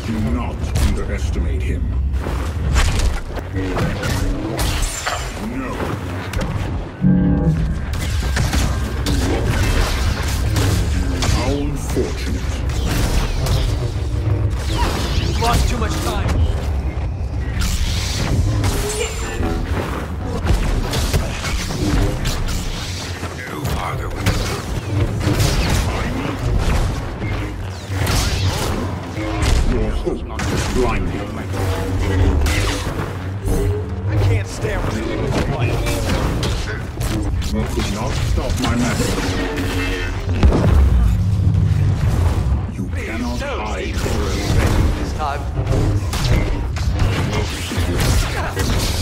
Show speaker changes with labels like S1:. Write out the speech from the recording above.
S1: Do not underestimate him. No. How unfortunate.
S2: We've lost too much time.
S3: No farther with
S1: Your hope is blinding.
S2: I can't stand with it.
S1: You could not stop my magic. You cannot hide forever.
S2: This time.